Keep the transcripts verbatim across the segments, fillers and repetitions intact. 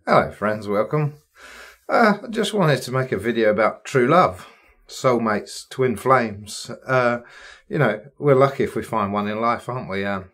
Hello friends, welcome. Uh, I just wanted to make a video about true love, soulmates, twin flames. Uh, you know, we're lucky if we find one in life, aren't we? Uh,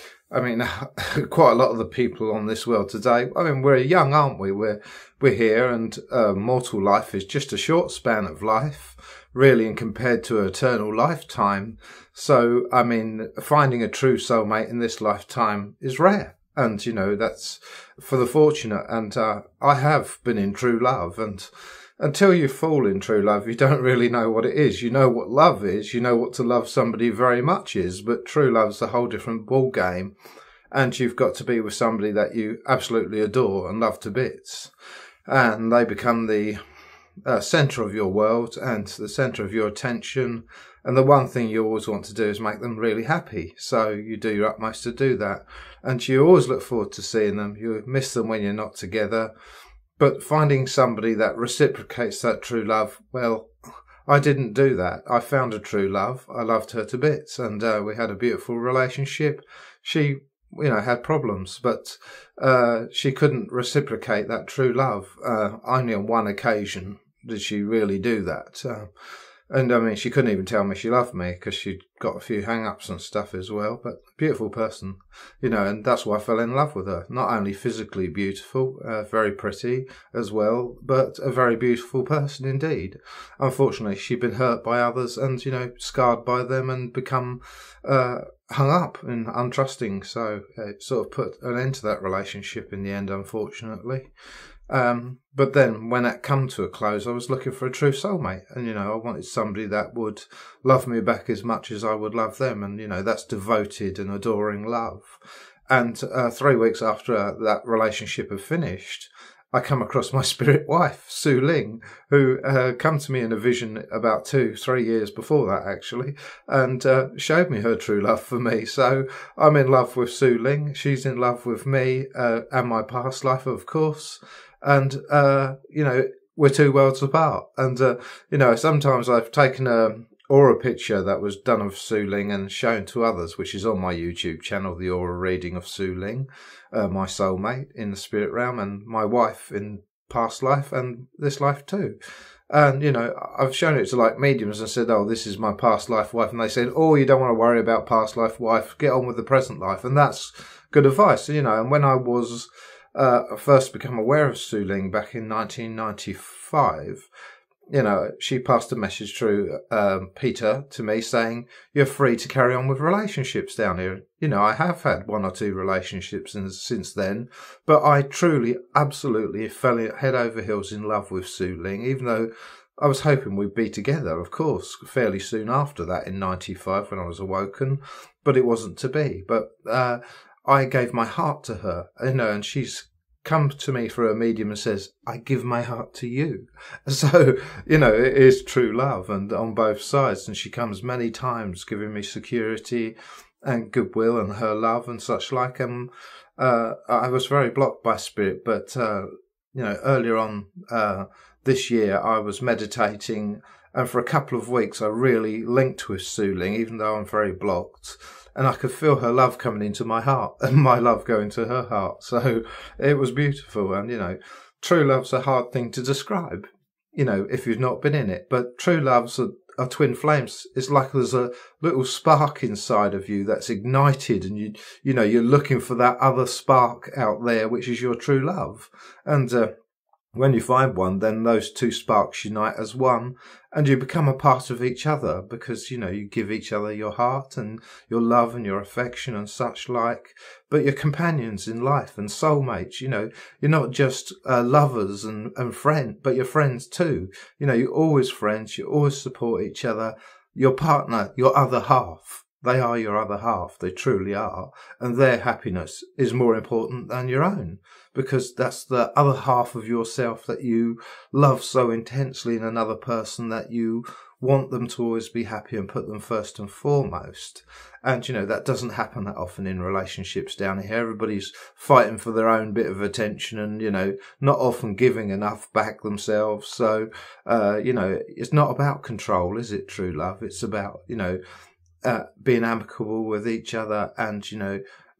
I mean, quite a lot of the people on this world today, I mean, we're young, aren't we? We're, we're here, and uh, mortal life is just a short span of life, really, and compared to an eternal lifetime. So, I mean, finding a true soulmate in this lifetime is rare. And, you know, that's for the fortunate. And uh, I have been in true love. And until you fall in true love, you don't really know what it is. You know what love is. You know what to love somebody very much is. But true love's a whole different ball game. And you've got to be with somebody that you absolutely adore and love to bits. And they become the uh, centre of your world and the centre of your attention. And the one thing you always want to do is make them really happy. So you do your utmost to do that. And you always look forward to seeing them. You miss them when you're not together. But finding somebody that reciprocates that true love, well, I didn't do that. I found a true love. I loved her to bits. And uh, we had a beautiful relationship. She, you know, had problems. But uh, she couldn't reciprocate that true love. Uh, only on one occasion did she really do that. Uh, And, I mean, she couldn't even tell me she loved me because she'd got a few hang-ups and stuff as well. But beautiful person, you know, and that's why I fell in love with her. Not only physically beautiful, uh, very pretty as well, but a very beautiful person indeed. Unfortunately, she'd been hurt by others and, you know, scarred by them and become uh, hung up and untrusting. So it sort of put an end to that relationship in the end, unfortunately. Um, but then when that come to a close, I was looking for a true soulmate. And, you know, I wanted somebody that would love me back as much as I would love them. And, you know, that's devoted and adoring love. And uh, three weeks after uh, that relationship had finished, I come across my spirit wife, Sue Ling, who uh, come to me in a vision about two, three years before that, actually, and uh, showed me her true love for me. So I'm in love with Sue Ling. She's in love with me uh, and my past life, of course. And, uh, you know, we're two worlds apart. And, uh, you know, sometimes I've taken a aura picture that was done of Sue Ling and shown to others, which is on my YouTube channel, the aura reading of Sue Ling, uh, my soulmate in the spirit realm, and my wife in past life and this life too. And, you know, I've shown it to like mediums and said, oh, this is my past life wife. And they said, oh, you don't want to worry about past life wife. Get on with the present life. And that's good advice, you know. And when I was Uh, first become aware of Sue Ling back in nineteen ninety-five, you know, she passed a message through um, Peter to me saying, you're free to carry on with relationships down here. You know, I have had one or two relationships in, since then, but I truly, absolutely fell head over heels in love with Sue Ling, even though I was hoping we'd be together, of course, fairly soon after that in ninety-five when I was awoken, but it wasn't to be. But, uh, I gave my heart to her, you know, and she's come to me through a medium and says, I give my heart to you. So, you know, it is true love and on both sides. And she comes many times giving me security and goodwill and her love and such like. And uh, I was very blocked by spirit. But, uh, you know, earlier on uh, this year, I was meditating. And for a couple of weeks, I really linked with Sue Ling, even though I'm very blocked. And I could feel her love coming into my heart and my love going to her heart. So it was beautiful. And, you know, true love's a hard thing to describe, you know, if you've not been in it. But true love's a, a twin flames. It's like there's a little spark inside of you that's ignited. And, you you know, you're looking for that other spark out there, which is your true love. And uh, when you find one, then those two sparks unite as one and you become a part of each other because, you know, you give each other your heart and your love and your affection and such like. But you're companions in life and soulmates, you know, you're not just uh, lovers and, and friends, but you're friends too. You know, you're always friends. You always support each other. Your partner, your other half. They are your other half. They truly are. And their happiness is more important than your own because that's the other half of yourself that you love so intensely in another person that you want them to always be happy and put them first and foremost. And, you know, that doesn't happen that often in relationships down here. Everybody's fighting for their own bit of attention and, you know, not often giving enough back themselves. So, uh, you know, it's not about control, is it, true love? It's about, you know, Uh, being amicable with each other and, you know,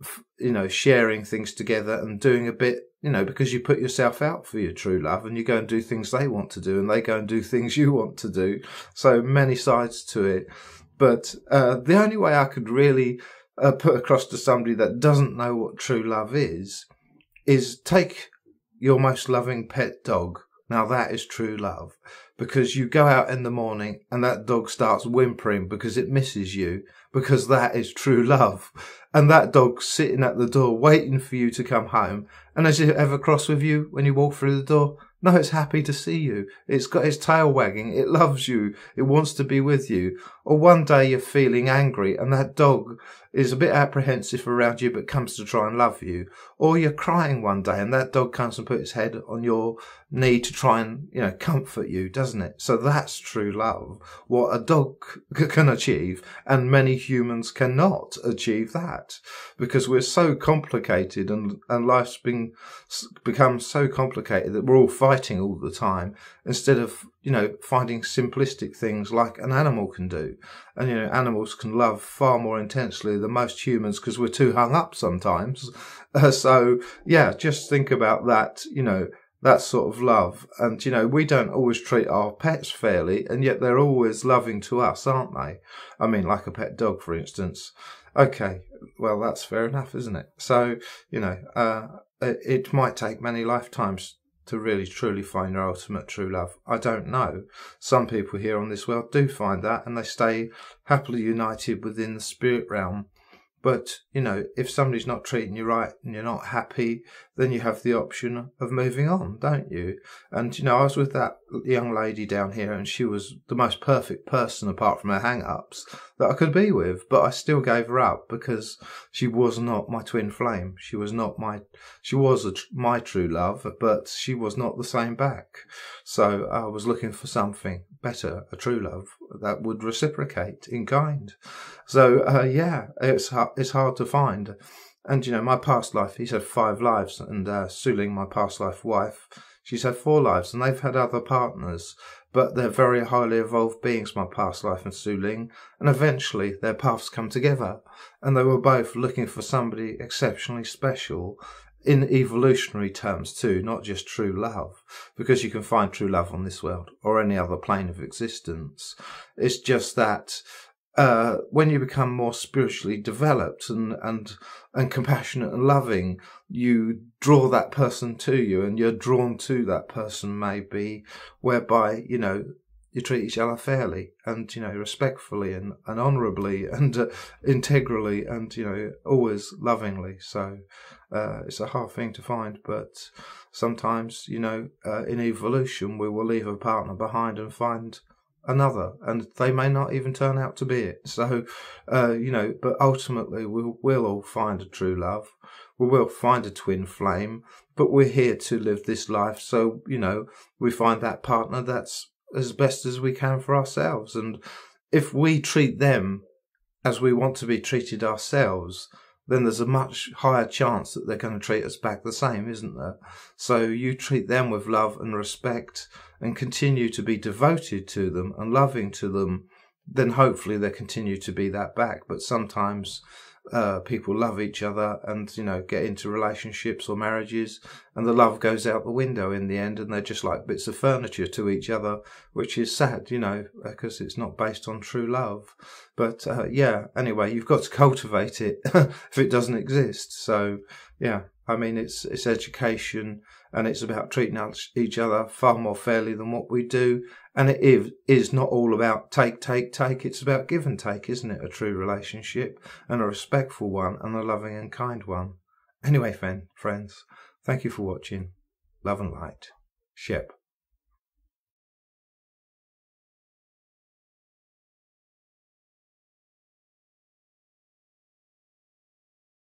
you know, sharing things together and doing a bit, you know, because you put yourself out for your true love and you go and do things they want to do and they go and do things you want to do. So many sides to it. But uh, the only way I could really uh, put across to somebody that doesn't know what true love is, is take your most loving pet dog. Now that is true love, because you go out in the morning and that dog starts whimpering because it misses you, because that is true love. And that dog's sitting at the door waiting for you to come home. And is it ever cross with you when you walk through the door? No, it's happy to see you. It's got its tail wagging. It loves you. It wants to be with you. Or one day you're feeling angry and that dog is a bit apprehensive around you but comes to try and love you. Or you're crying one day and that dog comes and puts its head on your knee to try and, you know, comfort you, doesn't it? So that's true love. What a dog can achieve, and many humans cannot achieve that, because we're so complicated and, and life's been become so complicated that we're all fighting all the time instead of, you know, finding simplistic things like an animal can do. And, you know, animals can love far more intensely than most humans because we're too hung up sometimes. Uh, so, yeah, just think about that, you know, that sort of love. And, you know, we don't always treat our pets fairly, and yet they're always loving to us, aren't they? I mean, like a pet dog, for instance. Okay, well, that's fair enough, isn't it? So, you know, uh, it, it might take many lifetimes to really truly find your ultimate true love. I don't know. Some people here on this world do find that, and they stay happily united within the spirit realm. But, you know, if somebody's not treating you right and you're not happy, then you have the option of moving on, don't you? And, you know, I was with that young lady down here and she was the most perfect person apart from her hang-ups that I could be with, but I still gave her up because she was not my twin flame. She was not my, she was a, my true love, but she was not the same back. So I was looking for something better, a true love that would reciprocate in kind. So, uh, yeah, it's hard, it's hard to find. And, you know, my past life, he's had five lives, and uh, Suling, my past life wife, she's had four lives, and they've had other partners, but they're very highly evolved beings, my past life and Suling, and eventually their paths come together, and they were both looking for somebody exceptionally special, in evolutionary terms too, not just true love, because you can find true love on this world or any other plane of existence. It's just that uh, when you become more spiritually developed and, and, and compassionate and loving, you draw that person to you, and you're drawn to that person maybe, whereby, you know, you treat each other fairly and, you know, respectfully and, and honourably and uh, integrally and, you know, always lovingly. So uh, it's a hard thing to find, but sometimes, you know, uh, in evolution, we will leave a partner behind and find another, and they may not even turn out to be it. So, uh, you know, but ultimately we will all find a true love. We will find a twin flame, but we're here to live this life. So, you know, we find that partner that's as best as we can for ourselves. And if we treat them as we want to be treated ourselves, then there's a much higher chance that they're going to treat us back the same, isn't there? So you treat them with love and respect and continue to be devoted to them and loving to them, then hopefully they continue to be that back. But sometimes uh, people love each other and, you know, get into relationships or marriages, and the love goes out the window in the end, and they're just like bits of furniture to each other, which is sad, you know, because it's not based on true love. But uh, yeah, anyway, you've got to cultivate it if it doesn't exist. So yeah, I mean, it's it's education, and it's about treating each other far more fairly than what we do. And it is, is not all about take, take, take. It's about give and take, isn't it? A true relationship, and a respectful one, and a loving and kind one. Anyway, friends, thank you for watching. Love and light. Shep.